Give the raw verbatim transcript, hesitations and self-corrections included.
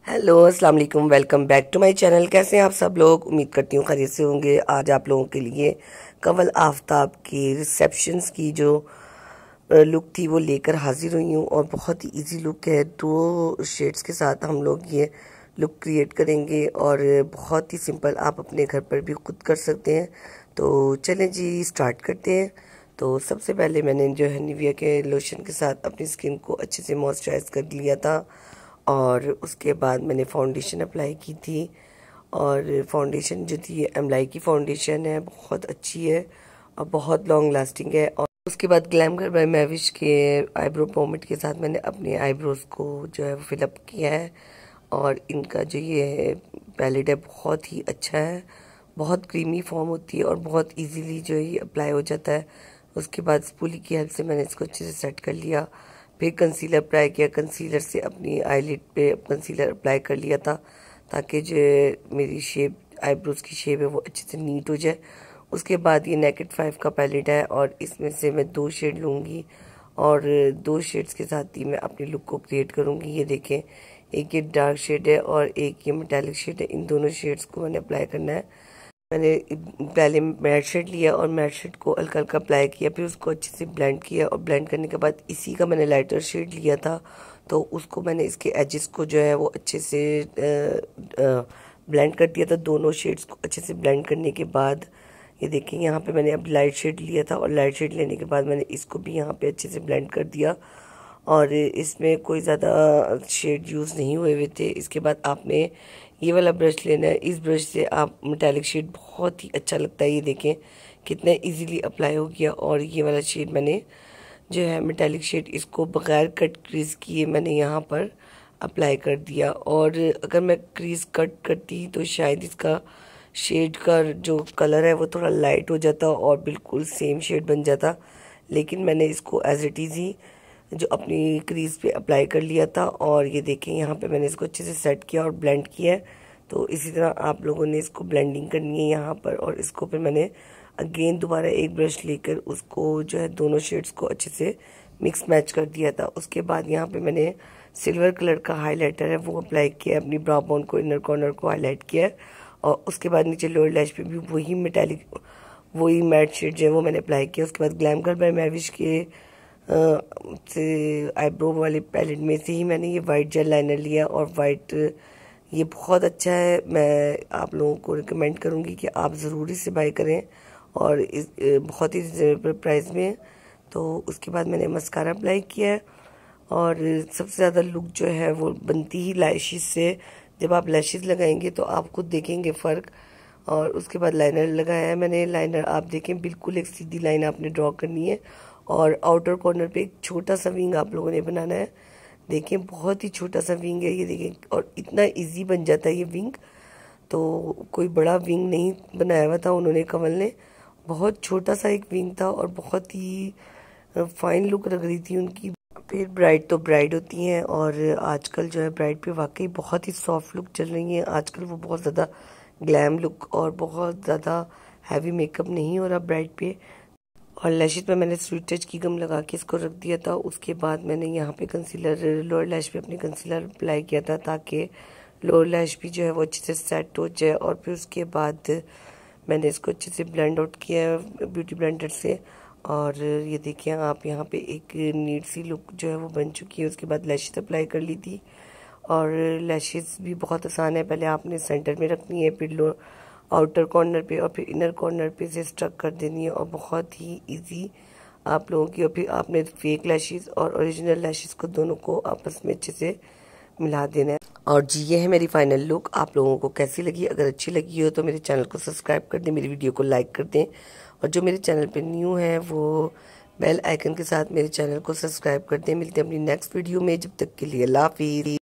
Hello अस्सलाम वालेकुम, welcome back to my channel. कैसे हैं आप सब लोग? उम्मीद करती हूँ खैरियत से होंगे। आज आप लोगों के लिए कमल आफ्ताब की रिसेप्शंस की जो लुक थी वो लेकर हाजिर हुई हूँ और बहुत ही इजी लुक है। दो शेड्स के साथ हम लोग ये लुक क्रिएट करेंगे और बहुत ही सिंपल, आप अपने घर पर भी खुद कर सकते हैं। तो चलें जी, स्टार्ट करते हैं। तो सबसे पहले मैंने जो है निविया के लोशन के साथ अपनी स्किन को अच्छे से मॉइस्चराइज कर लिया था और उसके बाद मैंने फाउंडेशन अप्लाई की थी। और फाउंडेशन जो थी एमलाई की फाउंडेशन है, बहुत अच्छी है और बहुत लॉन्ग लास्टिंग है। और उसके बाद ग्लैमर बाय मैविश के आईब्रो पोमेट के साथ मैंने अपने आईब्रोज को जो है फिलअप किया है। और इनका जो ये पैलेट है बहुत ही अच्छा है, बहुत क्रीमी फॉर्म होती है और बहुत इजीली जो है अप्लाई हो जाता है। उसके बाद स्पूली की हेल्प से मैंने इसको अच्छे से सेट कर लिया। फिर कंसीलर अप्लाई किया, कंसीलर से अपनी आईलिड पे कंसीलर अप्लाई कर लिया था ताकि जो मेरी शेप आईब्रोज की शेप है वो अच्छे से नीट हो जाए। उसके बाद ये नेकेड फाइव का पैलेट है और इसमें से मैं दो शेड लूँगी और दो शेड्स के साथ ही मैं अपनी लुक को क्रिएट करूँगी। ये देखें, एक ये डार्क शेड है और एक ये मेटालिक शेड है। इन दोनों शेड्स को मैंने अप्लाई करना है। मैंने पहले मैट शेड लिया और मैट शेड को हल्का हल्का अप्लाई किया, फिर उसको अच्छे से ब्लेंड किया और ब्लेंड करने के बाद इसी का मैंने लाइटर शेड लिया था, तो उसको मैंने इसके एजेस को जो है वो अच्छे से ब्लेंड कर दिया था। दोनों शेड्स को अच्छे से ब्लेंड करने के बाद ये देखें, यहाँ पे मैंने अब लाइट शेड लिया था और लाइट शेड लेने के बाद मैंने इसको भी यहाँ पे अच्छे से ब्लेंड कर दिया और इसमें कोई ज़्यादा शेड यूज़ नहीं हुए हुए थे। इसके बाद आपने ये वाला ब्रश लेना है। इस ब्रश से आप मेटालिक शेड बहुत ही अच्छा लगता है। ये देखें कितना इजीली अप्लाई हो गया। और ये वाला शेड मैंने जो है मेटालिक शेड इसको बगैर कट क्रीज किए मैंने यहाँ पर अप्लाई कर दिया। और अगर मैं क्रीज कट करती तो शायद इसका शेड का जो कलर है वो थोड़ा लाइट हो जाता और बिल्कुल सेम शेड बन जाता, लेकिन मैंने इसको एज इट इज़ ही जो अपनी क्रीज पे अप्लाई कर लिया था। और ये देखें, यहाँ पे मैंने इसको अच्छे से सेट किया और ब्लेंड किया है। तो इसी तरह आप लोगों ने इसको ब्लेंडिंग करनी है यहाँ पर। और इसको फिर मैंने अगेन दोबारा एक ब्रश लेकर उसको जो है दोनों शेड्स को अच्छे से मिक्स मैच कर दिया था। उसके बाद यहाँ पे मैंने सिल्वर कलर का हाईलाइटर है वो अप्लाई किया है, अपनी ब्राउ बोन को, इनर कॉर्नर को हाईलाइट किया है। और उसके बाद नीचे लोअर लैश पे भी वही मेटालिक वही मैट शेड जो है वो मैंने अप्लाई किया। उसके बाद ग्लैमर बाय मैविश के से आईब्रो वाले पैलेट में से ही मैंने ये वाइट जेल लाइनर लिया और वाइट ये बहुत अच्छा है। मैं आप लोगों को रिकमेंड करूँगी कि आप ज़रूर इसे बाय करें और इस बहुत ही रिजनेबल प्राइस में। तो उसके बाद मैंने मस्कारा अप्लाई किया है और सबसे ज़्यादा लुक जो है वो बनती ही लैशेस से। जब आप लैशेस लगाएंगे तो आप खुद देखेंगे फ़र्क। और उसके बाद लाइनर लगाया है मैंने। लाइनर आप देखें, बिल्कुल एक सीधी लाइन आपने ड्रॉ करनी है और आउटर कॉर्नर पे एक छोटा सा विंग आप लोगों ने बनाना है। देखें, बहुत ही छोटा सा विंग है ये, देखें, और इतना इजी बन जाता है ये विंग। तो कोई बड़ा विंग नहीं बनाया हुआ था उन्होंने, कमल ने। बहुत छोटा सा एक विंग था और बहुत ही फाइन लुक लग रही थी उनकी। फिर ब्राइड तो ब्राइड होती हैं और आजकल जो है ब्राइड पे वाकई बहुत ही सॉफ्ट लुक चल रही है आजकल। वो बहुत ज़्यादा ग्लैम लुक और बहुत ज़्यादा हैवी मेकअप नहीं हो रहा ब्राइड पे। और लैशेस पे मैंने स्वीट टच की गम लगा के इसको रख दिया था। उसके बाद मैंने यहाँ पे कंसीलर, लोअर लैश पे अपने कंसीलर अप्लाई किया था ताकि लोअर लैश भी जो है वो अच्छे से सेट हो जाए। और फिर उसके बाद मैंने इसको अच्छे से ब्लेंड आउट किया है ब्यूटी ब्लेंडर से। और ये देखिए आप, यहाँ पे एक नीट सी लुक जो है वो बन चुकी है। उसके बाद लैशेस अप्लाई कर ली थी और लैशेस भी बहुत आसान है। पहले आपने सेंटर में रखनी है, फिर लो आउटर कॉर्नर पे और फिर इनर कॉर्नर पे से स्ट्रक कर देनी है और बहुत ही इजी आप लोगों की। और फिर आपने फेक लैशेस और ओरिजिनल लैशेस को दोनों को आपस में अच्छे से मिला देना है। और जी, ये है मेरी फाइनल लुक। आप लोगों को कैसी लगी? अगर अच्छी लगी हो तो मेरे चैनल को सब्सक्राइब कर दें, मेरी वीडियो को लाइक कर दें और जो मेरे चैनल पे न्यू है वो बेल आइकन के साथ मेरे चैनल को सब्सक्राइब कर दें। मिलते हैं अपनी नेक्स्ट वीडियो में, जब तक के लिए अल्लाह हाफिज़।